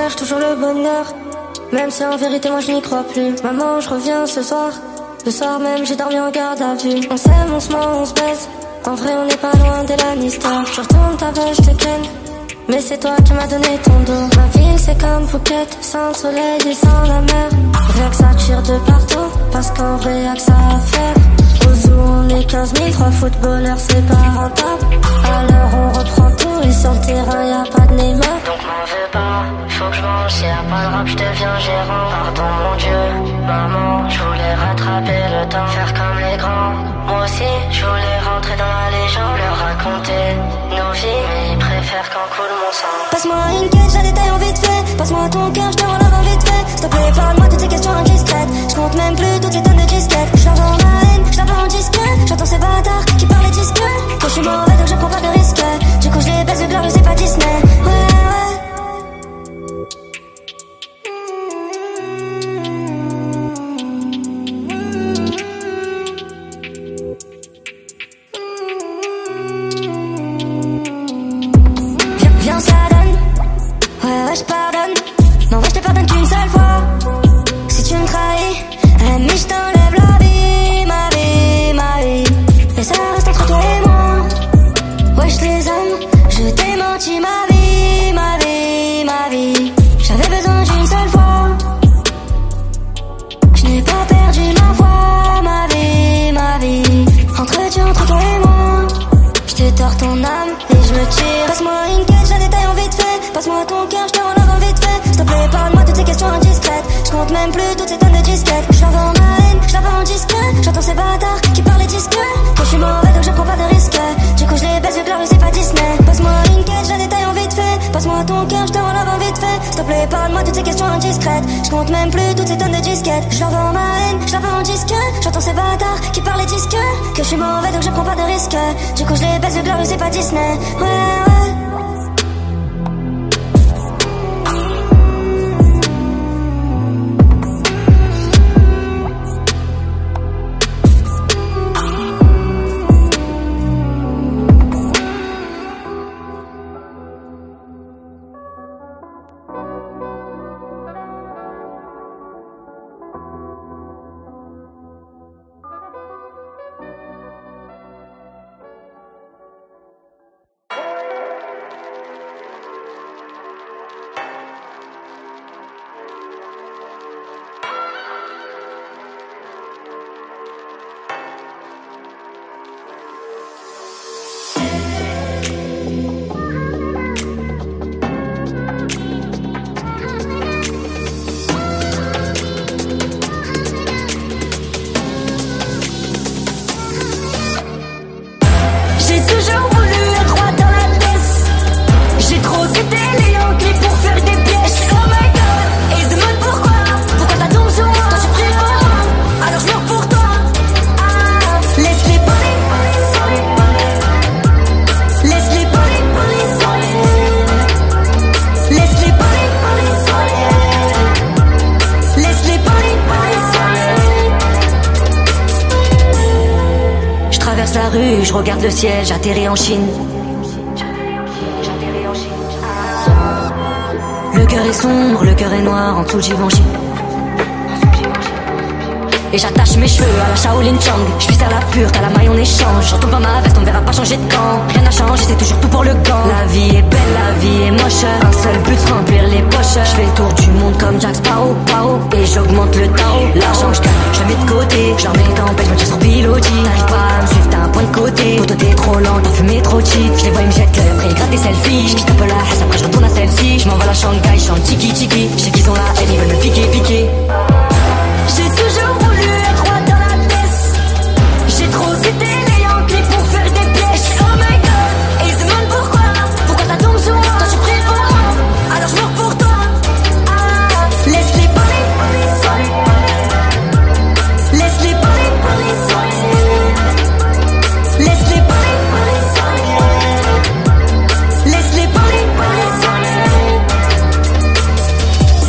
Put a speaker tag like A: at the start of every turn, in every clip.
A: cherche toujours le bonheur, même si en vérité moi je n'y crois plus. Maman, je reviens ce soir. Le soir même j'ai dormi en garde à vue. On s'aime, on se ment, on se baise. En vrai on n'est pas loin de Lannister. Je retourne ta veuve, je te ken, mais c'est toi qui m'as donné ton dos. Ma ville c'est comme Phuket, sans le soleil et sans la mer. Rien que ça tire de partout, parce qu'en vrai y'a que ça à faire. Au zoo on est 15 000, 3 footballeurs c'est pas rentable. Alors on reprend tout et sur le terrain y'a pas de Neymar.
B: Donc m'en veux pas, faut que je mange, s'il y a pas de rap je deviens gérant. Pardon mon Dieu, maman, je voulais rattraper le temps, faire comme les grands. Moi aussi, je voulais rentrer dans la légende, leur raconter nos vies, mais ils préfèrent qu'en coule mon sang.
A: Passe-moi une quête, je la détaille en vite fait. Passe-moi ton cœur, je te rends l'avant vite fait. S'il te plaît, parle-moi toutes ces questions indiscrètes. Je compte même plus toutes ces tonnes de disquettes. Je leur vends ma haine, je la vends en disquette. J'entends ces bâtards qui parlent les disques. Quand je suis mauvais donc je prends pas de risques. Du coup je les baisse de gloire, c'est pas Disney. Ouais, ouais. Viens, ça donne. Ouais, ouais, je pardonne. Non, ouais, je te pardonne qu'une seule fois. Si tu me trahis, mais je t'enlève la vie, ma vie, ma vie. Et ça reste entre toi et moi. Ouais, je les aime, je t'ai menti, ma vie, ma vie, ma vie. J'avais besoin d'une seule fois. Je n'ai pas perdu ma foi, ma vie, ma vie. Entretien entre toi et moi. Je te tords ton âme et je me tire. Passe-moi une quête, je la détaille en vite fait. Passe-moi ton cœur, je te rends l'avant vite fait. S'il te plaît, parle-moi toutes ces questions indiscrètes. Je compte même plus toutes ces tonnes de disquettes. Je leur vends ma haine, je la vends en disquette. J'entends ces bâtards qui parlent les disques. Quand je suis mauvais donc je prends pas de risques. Du coup je les baisse de gloire, c'est pas Disney. Passe-moi une quête, je la détaille en vite fait. Passe-moi ton cœur, je te rends l'avant vite fait. S'il te plaît, parle-moi toutes ces questions indiscrètes. Je compte même plus toutes ces tonnes de disquettes. Je leur vends ma haine, je la vends en disquette. J'entends ces bâtards qui parlent les disques. Que je suis mauvais donc je prends pas de risques. Du coup je les baisse de gloire, c'est pas Disney. Ouais, ouais.
C: Je regarde le ciel, j'atterris en Chine. Le cœur est sombre, le cœur est noir, en dessous Givenchy. Et j'attache mes cheveux à la Shaolin Chang. Je suis à la pure, t'as la maille en échange. J'entends pas ma veste, on verra pas changer de camp. Rien n'a changé, c'est toujours tout pour le camp. La vie est belle, la vie est moche. Un seul but, se remplir les poches. Je fais le tour du monde comme Jack Sparrow, Pao. Et j'augmente le Tao. L'argent je gagne, je le mets de côté. Je leur mets tempête, je me tire sur pilotis. T'arrives pas à me suivre, t'as un point de côté. Pour toi t'es trop lent, t'as fumé trop cheap. Je les vois, ils me jettent le prix, gratte des selfies. Je quitte un peu la haisse, après je retourne à celle-ci. Je m'envole à Shanghai, je chante tiki tiki. Je sais qu'ils ont la haine, ils veulent me piquer, piquer.
A: J'ai toujours voulu être roi dans la pièce. J'ai trop quitté les Yankees pour faire des pièges. Oh my god, et ils se demandent pourquoi ça tombe sur moi. Toi tu pries pour moi, alors je meurs pour toi. Ah, laisse-les parler, laisse-les parler, laisse-les parler, laisse-les parler.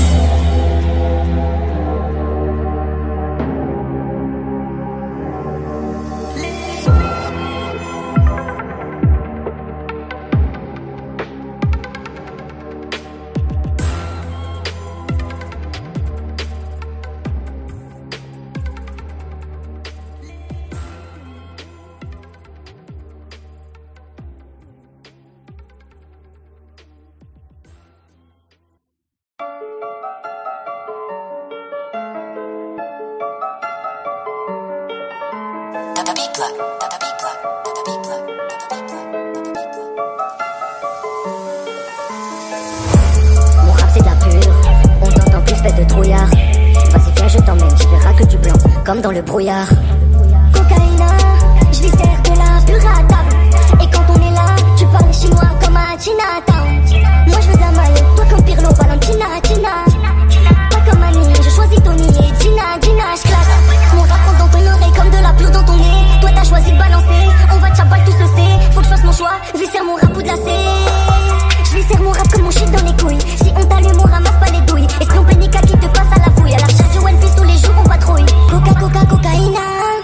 A: Mon rap c'est de la pure, on t'entend plus bête de trouillard. Vas-y viens je t'emmène, tu verras que du blanc, comme dans le brouillard. Cocaïna, je lui sers de la pure à table. Et quand on est là, tu parles chinois comme à Chinatown. Moi je veux de la maille, toi comme Pirlo, Valentina, Tina. Pas comme Annie, je choisis Tony et Gina, je classe. Mon rap rentre dans ton oreille comme de la pure dans ton nez. Toi t'as choisi de balancer, on va tchabal tout se sait. Faut que je fasse mon choix, je lui sers mon rap ou de la C. Je lui sers mon rap comme mon shit dans les couilles. Si on t'allume, on ramasse pas les douilles. Espion pénica qui te passe à la fouille. À la recherche du One Piece tous les jours on patrouille. Cocaïna.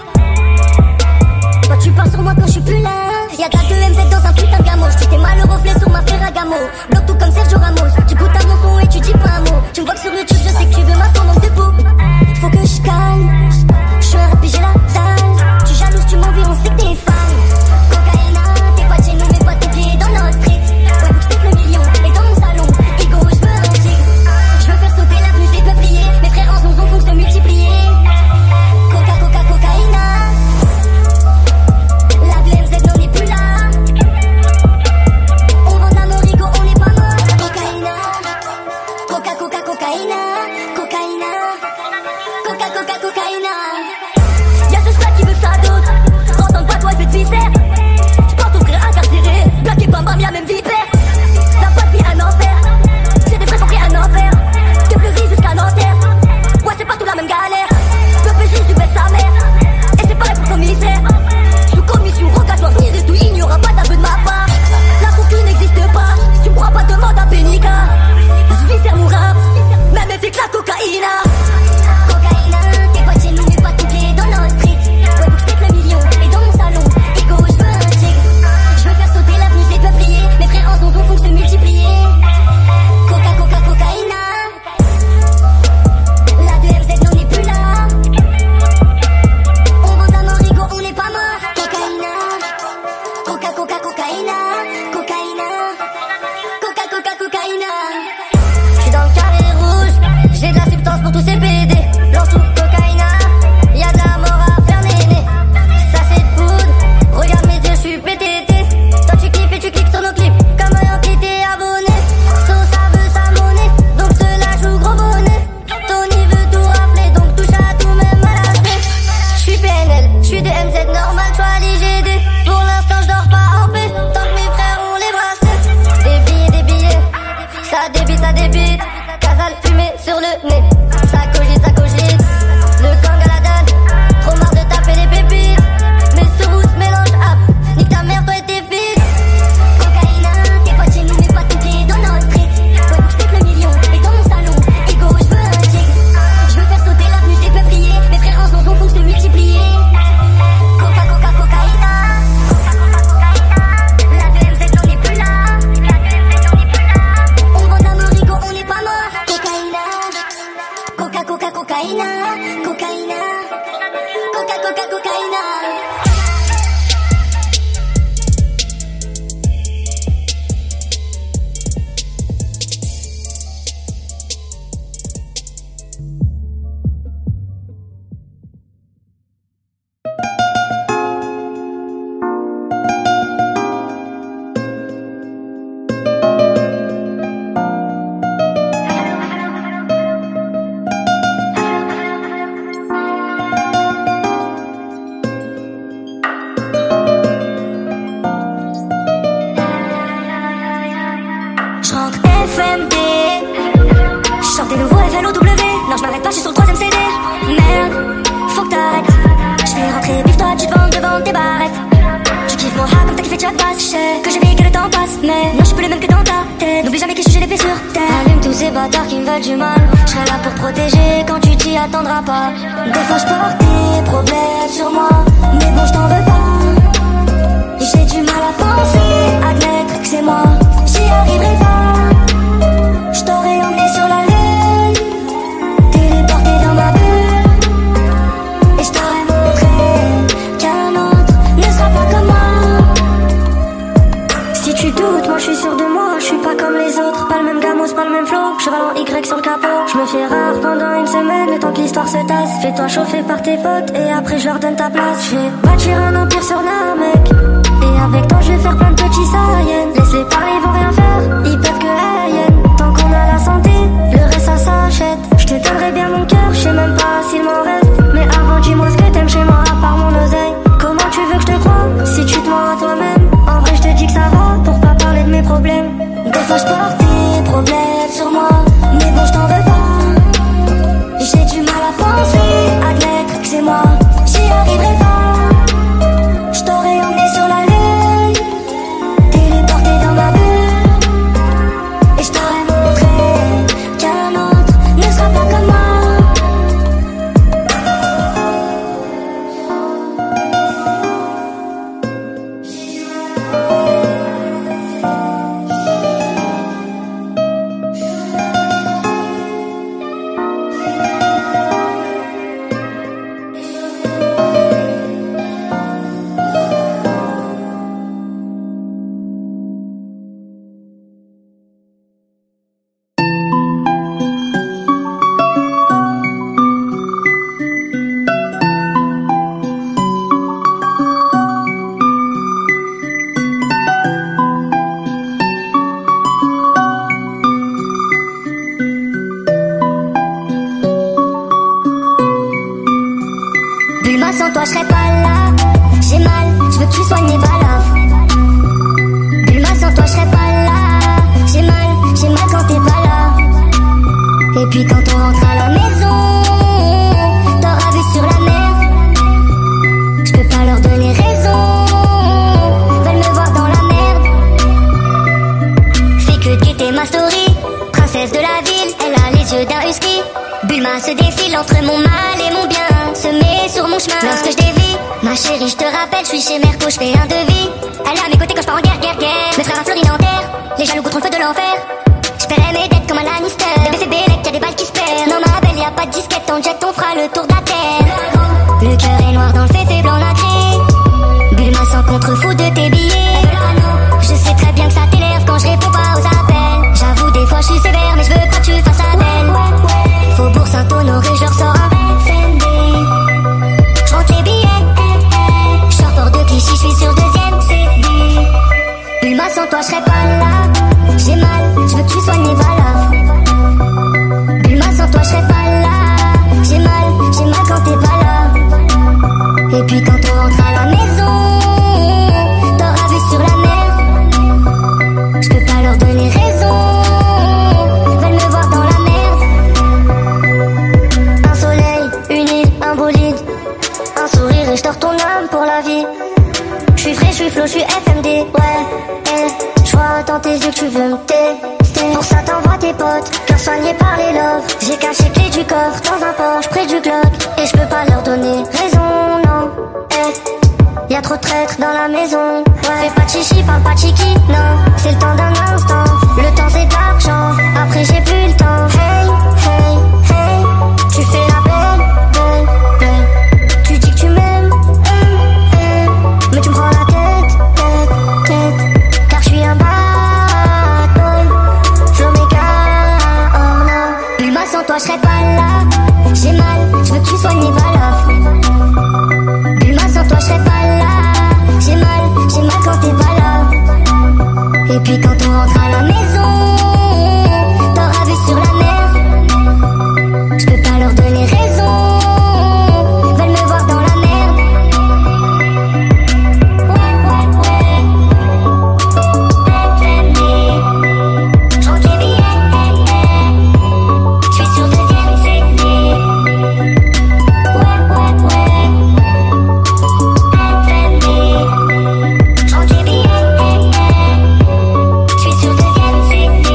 A: Toi tu parles sur moi quand je suis plus là. Y'a de la 2MZ dans un putain de gamos. Tu t'es mal au reflet sur ma Ferragamo. Bloque tout comme Sergio Ramos. Tu goûtes à mon son et tu dis pas un mot. Tu me vois que sur YouTube je sais que tu veux ma tombe de peau. Faut que je calme. Je suis un rap et j'ai la dalle. Tu jalouses, tu m'envies, on sait que t'es fan. Cocaïna, t'es pas de chez nous mais pas tes pieds dans notre street. Ouais faut que je pète le million et dans mon salon. Ego je veux un tigre. Je veux faire sauter l'avenue des peupliers. Mes frères en zonzon font que se multiplier. Cocaïna. La BMZ n'en est plus là. On vend de la morigo, on n'est pas mort. Cocaïna. Cocaïna. Y'a ce stade qui veut sa dose. Rentends pas toi, je vais te viscère. J'porte ton frère incarcéré. Black et bam bam, y'a même vipère. T'as pas de vie un enfer. C'est des vrais compris un enfer. De Fleury jusqu'à Nanterre. Ouais, c'est pas tout la même galère. Peuple juste du baisse sa mère. Et c'est pareil pour le commissaire. Sous commission, rocage, ni des tout, il n'y aura pas d'aveu de ma part. La concu n'existe pas. Tu me crois pas, demande à Pénica. Je vis faire mon rap. Même avec la cocaïna. Cocaïna, t'es pas de chez nous mais pas tout pied dans notre street. Ouais faut que je pète le million et dans mon salon. Ego je veux un tigre. Je veux faire sauter l'avenue des peupliers. Mes frères en zonzon font que se multiplier. Cocaïna. La BMZ n'en est plus là. On vend de la morigo, on n'est pas mort. Cocaïna. Cocaïna. J'suis dans le carré rouge, j'ai de la substance pour tous ces PD. Blanc sous cocaïna, y'a de la mort à faire néné. Ça c'est de poudre, regarde mes yeux, j'suis PTT. Toi tu kiffes et tu cliques sur nos clips, comme un qui t'es abonné. Ça veut sa monnaie, donc cela joue gros bonnet. Tony veut tout rafler, donc touche à tout même à la fête. J'suis PNL, j'suis de MZ normal, j'suis l'IGD. Pour l'instant j'dors pas en paix, tant que mes frères ont les bracelets. Des billets, ça débite. Casal fumé sur le nez, ça cogite. Le gang à la dalle, trop marre de taper les pépites. Mais ce route mélange app, nique ta mère, toi et tes fils. Cocaïna, t'es pas de chez nous mais pas tout pied dans notre street. Ouais faut que je pète le million et dans mon salon. Ego je veux un tigre. Je veux faire sauter l'avenue des peupliers. Mes frères en zonzon font que se multiplier. Cocaïna. La BMZ n'en est plus là. On vend de la morigo, on n'est pas mort. Cocaïna. FMD. J'chante des nouveaux FLOW. Non, j'm'arrête pas, j'suis sur le 3ème CD. Merde, faut que t'arrêtes. J'fais rentrer, biffe-toi, tu te vends devant tes barrettes. Tu kiffes mon rap comme t'as kiffé Jack Bass. J'sais que j'ai vu que le temps passe, mais non, j'suis plus le même que dans ta tête. N'oublie jamais que j'ai l'épée sur terre. Allume tous ces bâtards qui me veulent du mal. J'serai là pour te protéger quand tu t'y attendras pas. Des fois j'porte des problèmes sur moi, mais bon, j't'en veux pas. J'ai du mal à penser, admettre que c'est moi. J'y arriverai pas. J't'aurais emmené sur la lune, téléporté dans ma bulle, et j't'aurais montré qu'un autre ne sera pas comme moi. Si tu doutes, moi j'suis sûr de moi. J'suis pas comme les autres, pas le même gamos, pas le même flow. Cheval en Y sur le capot, Je me fais rare pendant une semaine, le temps que l'histoire se tasse. Fais-toi chauffer par tes potes et après je leur donne ta place. Je vais bâtir un empire sur la mec. Et avec toi je vais faire plein de petits saïens. Laisse-les parler, ils vont rien faire, ils peuvent que haïenne. Tant qu'on a la santé, le reste ça s'achète. Je te donnerai bien mon cœur, je sais même pas s'il m'en reste. Mais avant dis-moi ce que t'aimes chez moi à part mon oseille. Comment tu veux que je te croie si tu te mens à toi-même? En vrai je te dis que ça va pour pas parler de mes problèmes. Des fois je porte tes problèmes sur moi, mais bon je t'en veux pas. J'ai du mal à penser, admettre que c'est moi. J'y arriverai pas. Je t'aurais emmené sur la lune, téléporté dans ma bulle. Et je t'aurais montré qu'un autre ne sera pas comme moi. Sans toi je serais pas là. J'ai mal, je veux que tu soignes mes balafres. Bulma, sans toi je serais pas là. J'ai mal quand t'es pas là. Et puis quand on rentre à la maison, t'auras vu sur la mer. Je peux pas leur donner raison, veulent me voir dans la merde. Fais que de guetter ma story, princesse de la ville, elle a les yeux d'un husky. Bulma se défile entre mon mal et mon bien, se met sur mon chemin lorsque je dévie. Ma chérie, je te rappelle, je suis chez Merco, je fais un devis. Elle est à mes côtés quand je pars en guerre. Mes frères à Florine en terre, les jaloux goûteront le feu de l'enfer. Je paierai mes dettes comme un Lannister. Bébé Bélec, y'a des balles qui se perdent. Non ma belle, y'a pas de disquette, en jet on fera le tour de la terre. Le cœur est noir dans le féfé blanc nacré. Bulma s'en contrefou de tes billets. Je sais très bien que ça t'énerve quand je réponds pas aux appels. J'avoue des fois je suis sévère, mais je veux pas que tu fasses la belle. Faubourg Saint-Honoré, je ressors un FND. J'rentre les billets, je sors port de Clichy, je suis sur deuxième CD. Bulma, sans toi je serais pas là. J'ai mal, je veux que tu soignes mes balafres. Bulma, sans toi je serais pas là. J'ai mal quand t'es pas là. Et puis quand on rentre à la maison, t'auras vu sur la mer. Je peux pas leur donner raison, veulent me voir dans la merde. Un soleil, une île, un bolide, un sourire et je tords ton âme pour la vie. Je suis frais, je suis flow, je suis FMD, ouais. Je vois dans tes yeux que tu veux me tester. Pour ça t'envoies tes potes, cœur soigné par les loves. J'ai caché clé du coffre dans un Porsche près du Glock. Et je peux pas leur donner raison, non. Y'a trop de traîtres dans la maison. Ouais. Fais pas de chichi, parle pas de chiqui, non. C'est le temps d'un instant. Le temps c'est de l'argent. Après j'ai plus le temps. Hey, hey, hey. Tu fais la belle, belle, belle. Tu dis que tu m'aimes, mais tu me prends la tête, tête, tête. Car je suis un bad boy. Flow méga hors norme. Bulma, sans toi je serais pas là. J'ai mal, je veux que tu soignes mes balafres. Bulma, sans toi je serais pas là. J'ai mal quand t'es pas là. Et puis quand on rentre à la maison, t'auras vu sur la mer. Je peux pas leur donner raison, veulent me voir dans la merde. Ouais. J'rentre les billets, je suis sur deuxième CD. J'rentre les billets, je suis sur deuxième CD.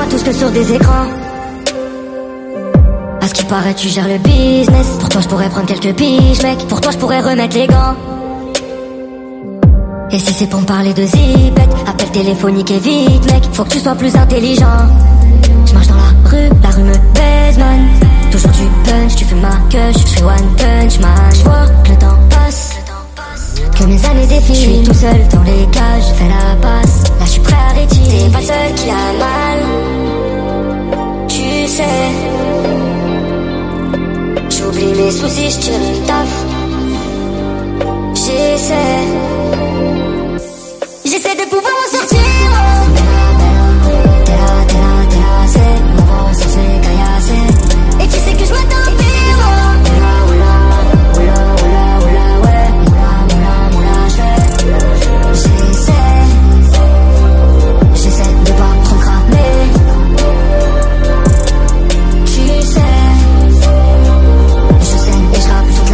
A: voit tout ce que sur des écrans. À ce qui paraît tu gères le business. Pour toi je pourrais prendre quelques piges mec. Pour toi je pourrais remettre les gants. Et si c'est pour me parler de zipette, appel téléphonique et vite mec. Faut que tu sois plus intelligent. Je marche dans la rue me baise man. Toujours du punch, tu fais ma queue. Je fais one punch man. Je vois que le temps passe, que mes années défilent. Je suis tout seul dans les cages, fais la passe. Là je suis prêt à retirer. T'es pas le seul qui a mal, tu sais. J'oublie mes soucis, je tire une taf. J'essaie de pouvoir m'en sortir. T'es là, c'est ma voix, ça c'est caillassé. Et tu sais que je m'attends pire. Oula, ouais. Moula, j'essaie de pas trop cramer. Tu sais, je saigne et je rappe toute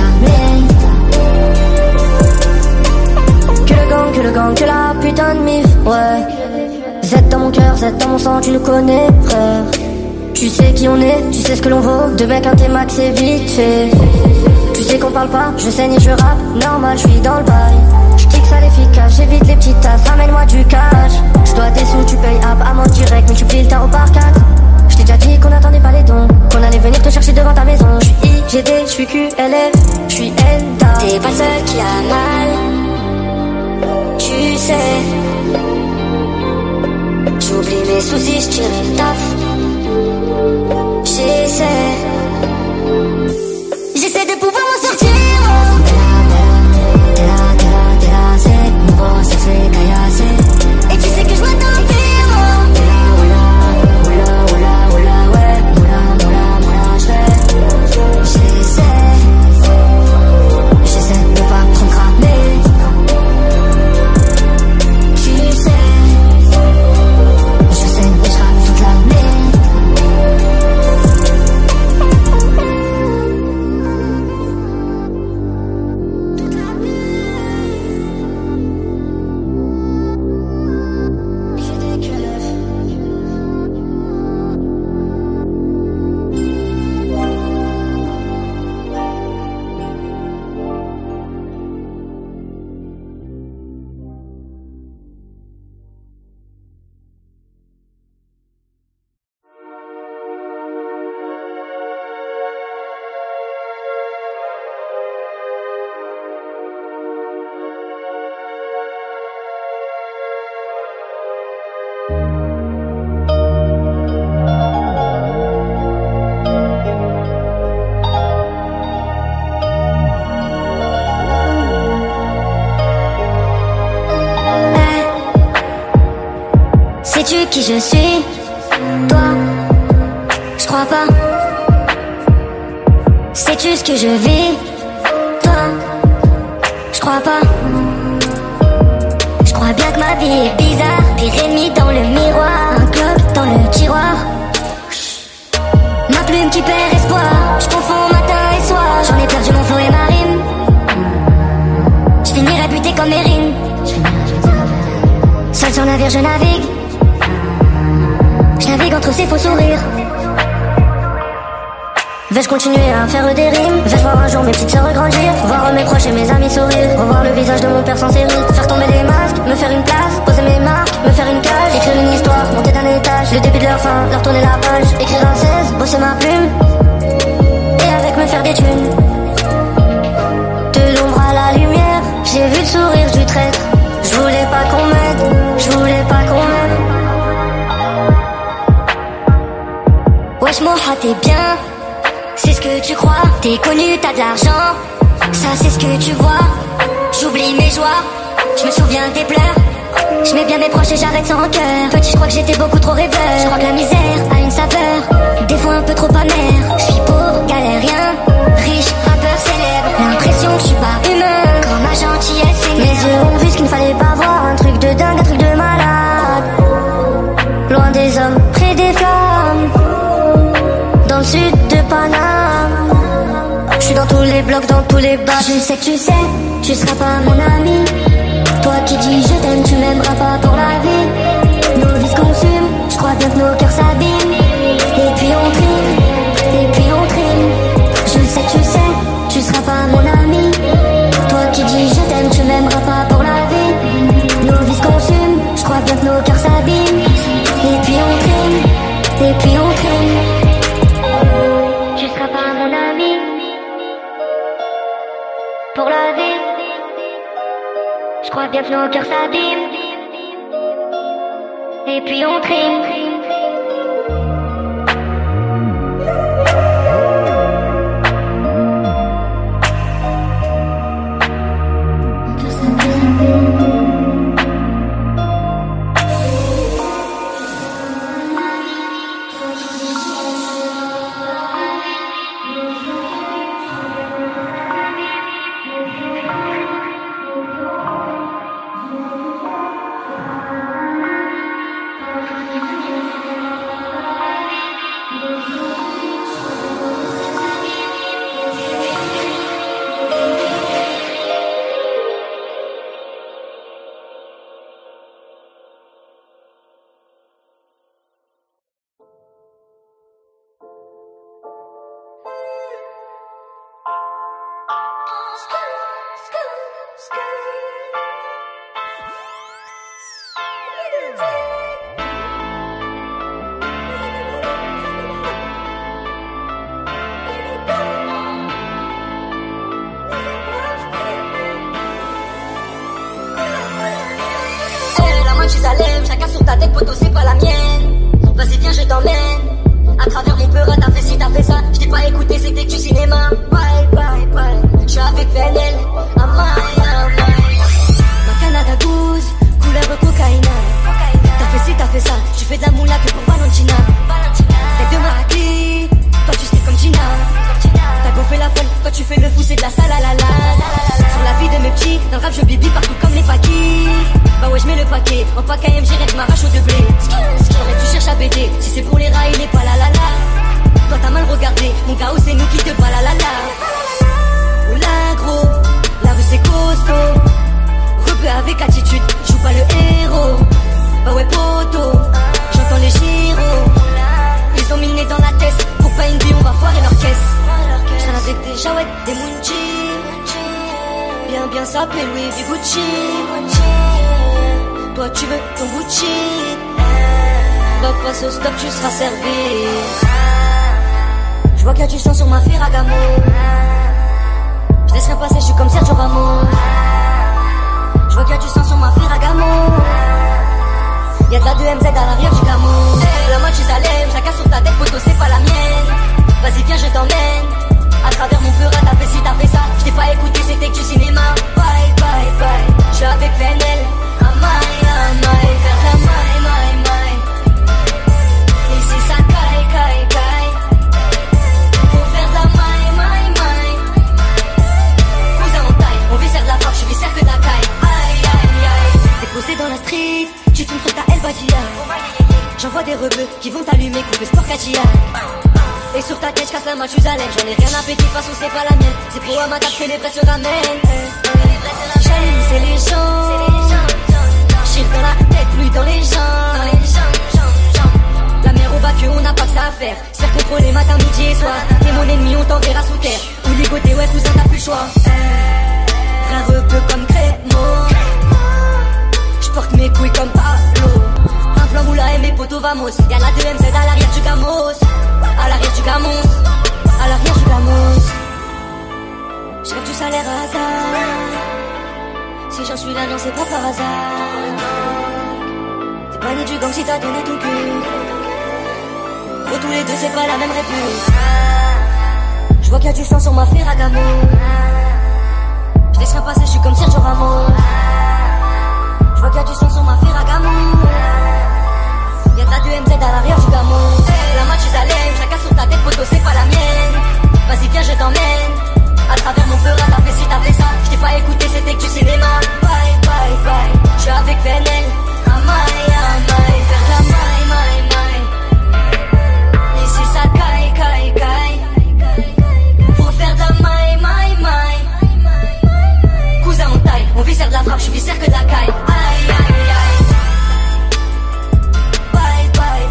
A: l'année. Que le gang, que la putain de mif, ouais. Z dans mon cœur, Z dans mon sang, tu nous connais, frère. Tu sais qui on est, tu sais ce que l'on vaut. Deux mecs, un T-Max, c'est vite fait. Tu sais qu'on parle pas, je saigne et je rappe. Normal, je suis dans le bail. Je kick ça l'efficace, j'évite les petites tasses. Ramène-moi du cash. Je dois des sous, tu payes app, amende direct. Multiplie le tarot par 4. Je t'ai déjà dit qu'on n'attendait pas les dons, qu'on allait venir te chercher devant ta maison. Je suis IGD, je suis QLF, je suis Enda. T'es pas le seul qui a mal, tu sais. J'oublie mes soucis, je tire une taf. J'essaie de pouvoir m'en sortir. T'es là, c'est mon boss, ça fait caillassé. Et tu sais que je m'attends pire. Oula, ouais. Moula, j'essaie de pas trop cramer. Tu sais, je saigne et je rappe toute l'année. Sais-tu qui je suis? Toi, je crois pas. Sais-tu ce que je vis? Toi, je crois pas. Je crois bien que ma vie est bizarre. Pire ennemi dans le miroir, un clope dans le tiroir. Ma plume qui perd espoir. Je confonds matin et soir. J'en ai perdu mon flow et ma rime. Je finirai buté comme Erin. Seul sur navire je navigue. Je navigue entre ces faux sourires. Vais-je continuer à faire des rimes? Vais-je voir un jour mes petites sœurs grandir? Voir mes proches et mes amis sourire? Revoir le visage de mon père sans série? Faire tomber les masques, me faire une place, poser mes marques, me faire une cage, écrire une histoire, monter d'un étage, le début de leur fin, leur tourner la page, écrire un 16, bosser ma plume, et avec me faire des thunes. De l'ombre à la lumière, j'ai vu le sourire du traître. Je voulais pas qu'on m'aide, je voulais pas qu'on m'aime. Wesh Moha t'es bien, c'est ce que tu crois. T'es connu, t'as de l'argent, ça c'est ce que tu vois. J'oublie mes joies, je me souviens des pleurs. Je mets bien mes proches et j'arrête sans cœur. Petit je crois que j'étais beaucoup trop rêveur. Je crois que la misère a une saveur, des fois un peu trop amère. Je suis pauvre, galérien, riche, rappeur célèbre. L'impression que je suis pas humain, quand ma gentillesse est. Mes yeux ont vu ce qu'il ne fallait pas voir. Un truc de dingue, un truc de malade. Loin des hommes, près des flammes, dans le sud de Paname. Je suis dans tous les blocs, dans tous les bars. Je sais que tu sais, tu seras pas mon ami. Toi qui dis je t'aime, tu m'aimeras pas pour la vie. Nos vies se consument, je crois bien que nos cœurs s'abîment. Et puis on trime, et puis on trime. Je sais, tu seras pas mon ami. Toi qui dis je t'aime, tu m'aimeras pas pour la vie. Nos vies se consument, je crois bien que nos cœurs s'abîment. Et puis on trime, et puis on trime. Tu seras pas mon ami pour la vie. Je crois bien que nos cœurs s'abîment. Et puis on trime.
C: Chacun sur ta tête, poto, c'est pas la mienne. Vas-y, viens, je t'emmène. À travers mon peur, t'as fait ci, t'as fait ça. J't'ai pas écouté, c'était que du cinéma. Bye, bye, bye. J'suis avec PNL. Amai, amai. Ma Canada Goose, couleur cocaïna. T'as fait ci, t'as fait ça. Tu fais de la moula que pour Valentina. Tête de Marrakech, toi tu sais comme Gina. T'as gonflé la folle, toi tu fais le fou, c'est de la salalala. Sur la vie de mes petits, dans le rap je bibi partout comme les paquis. Bah ouais, je mets le paquet, en pack AM, j'irai m'arrache au de blé. J'aurais tu cherches à baiser, si c'est pour les rats, il est pas la la la. Toi t'as mal regardé, mon gars, c'est nous qui te pas la la la. Oh là gros, la rue c'est costaud. Rebeu avec attitude, joue pas le héros. Bah ouais poto, j'entends les gyros. Ils ont mis le nez dans la tête, pour pas une vie on va foirer leur caisse. J'traîne avec des Jawed, des Munchi. Bien sapé, Louis V Gucci. Toi tu veux ton Gucci. Va passer au stop, tu seras servi. Je vois qu'il y a du sang sur ma Ferragamo. Je laisse rien passer, je suis comme Sergio Ramos. Je vois qu'il y a du sang sur ma Ferragamo. Y'a de la 2MZ à l'arrière du camo. La main tu s'allèves, chacun sur ta tête, photo c'est pas la mienne. Vas-y viens je t'emmène. À travers mon peur, t'as fait ci, t'as fait ça. J't'ai pas écouté, c'était que du cinéma. Bye, bye, bye. J'suis avec PNL. Amai, amai. Faire la maille, maille, maille. Ici ça caille, caille, caille. Faut faire de la maille, maille, maille. Cousin en taille, on viscère de la frappe, j'suis viscère que de la caille. Aïe, aïe, aïe. T'es posé dans la street, tu tombes sur ta El Badia. J'envoie des rebeux qui vont t'allumer, couper sport Katia. Et sur ta tête, j'casse la Mathusalem. J'en ai rien à péter, de toute façon c'est pas la mienne. C'est pour ma table que les vrais se ramènent. J'allume, c'est les gens. J'tire dans la tête, lui dans les jambes. La mer au bas que on n'a pas que ça à faire. Se faire contrôler matin, midi et soir. T'es mon ennemi, on t'enverra sous terre. Ou ligoté, ouais cousin, t'as plus le choix. Frère rebeu comme Crémo. J'porte mes couilles comme Pablo. Un plan moula et mes potos vamos. Y'a la 2MZ à l'arrière du gamos. À l'arrière du gamos, à l'arrière du gamos. J'rêve du salaire à hasard. Si j'en suis là, non c'est pas par hasard. T'es pas né du gang si t'as donné ton cul. Pour tous les deux c'est pas la même réplique. J'vois qu'il y a du sang sur ma Ferragamo. J'laisse rien passer, j'suis comme Sergio Ramos. J'vois qu'il y a du sang sur ma Ferragamo. Y'a de la 2MZ à l'arrière du gamos. La main tu s'allèmes, chacun sur ta tête, photo c'est pas la mienne. Vas-y viens je t'emmène. À travers mon peur, t'as fait ci, t'as fait ça. J't'ai pas écouté, c'était que du cinéma. Bye, bye, bye. J'suis avec PNL. Amai, amai. Faire de la maille, maille, maille. Ici ça caille, caille, caille. Faut faire de la maille, maille, maille. Cousin en taille, on viscère de la frappe, j'suis viscère que de la caille. Aïe, aïe, aïe. Bye, bye,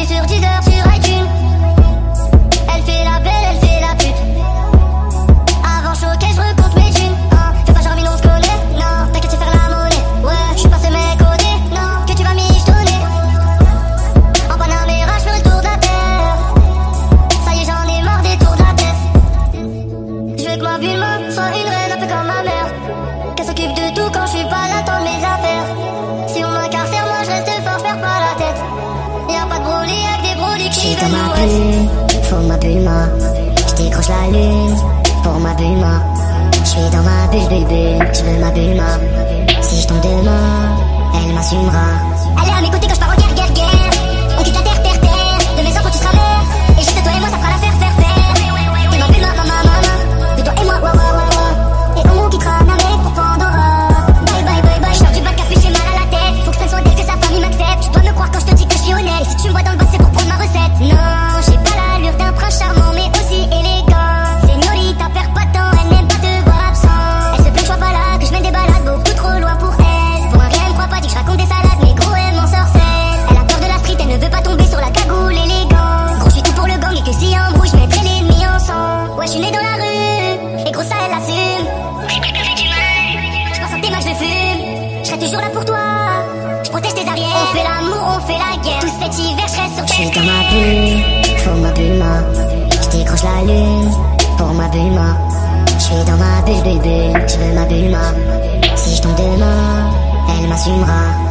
A: vues sur 10 heures sur iTunes. Elle fait la belle, elle fait la pute. Avant choqué, je recompte mes thunes. Fais pas genre on se connaît. Non, t'inquiète, c'est faire la monnaie. Ouais, je suis pas ce mec codé. Non, que tu vas michetonner. En Panamera, je fais le tour de la terre. Ça y est, j'en ai marre des tours de la tête. Je veux que ma bulle soit une reine un peu comme ma mère. Qu'elle s'occupe de tout quand je suis pas là, tant de mes affaires. Si on m'incarcère, moi je reste fort, je perds pas la tête. Y'a pas de brûlé avec des brûlés qui veulent
D: ma bulle, faut ma bulle, moi. J'décroche la lune pour ma bulle, moi. J'suis dans ma bulle, bulle, j'veux ma bulle, moi. Si j'tombe demain, elle m'assumera.
A: Elle est à mes côtés quand je pars en guerre, guerre, guerre. On quitte la terre, terre, terre. De mes enfants tu seras mère. Et juste toi et moi ça fera l'affaire, faire, faire. T'es ma bulle, ma. De toi et moi, ouais, ouais, ouais, ouais. Et on quittera Namek pour Pandora. Bye, bye, bye, bye. J'sors du bac café, j'ai mal à la tête. Faut que je prenne soin d'elle, que sa famille m'accepte. Tu dois me croire quand je te dis que je suis honnête. Et si tu me vois dans le boss, c'est pour prendre ma recette. Non, j'ai pas l'allure d'un prince charmant, mais aussi élégant. Señorita, perds pas de temps, elle n'aime pas te voir absent. Elle se plaint que je sois pas là, que je mène des balades beaucoup trop loin pour elle. Pour un rien, elle me croit pas, dit que je raconte des salades, mais gros, elle m'ensorcelle. Elle a peur de la street, elle ne veut pas tomber sur la cagoule élégante. Gros, je suis tout pour le gang et que si y a un bruit, je mettrai l'ennemi ensemble. Ouais, je suis né dans la rue, et gros, ça, elle l'assume. Je pense à tes matchs de fume, je serai toujours là pour toi. Je protège tes arrières, on fait l'amour, on fait la guerre. Tout cet hiver, je reste sur tes.
D: J'suis dans ma bulle, faut ma bulle, moi. J'décroche la lune pour ma bulle, moi. J'suis dans ma bulle, bulle, j'veux ma bulle, moi. Si j'tombe demain, elle m'assumera.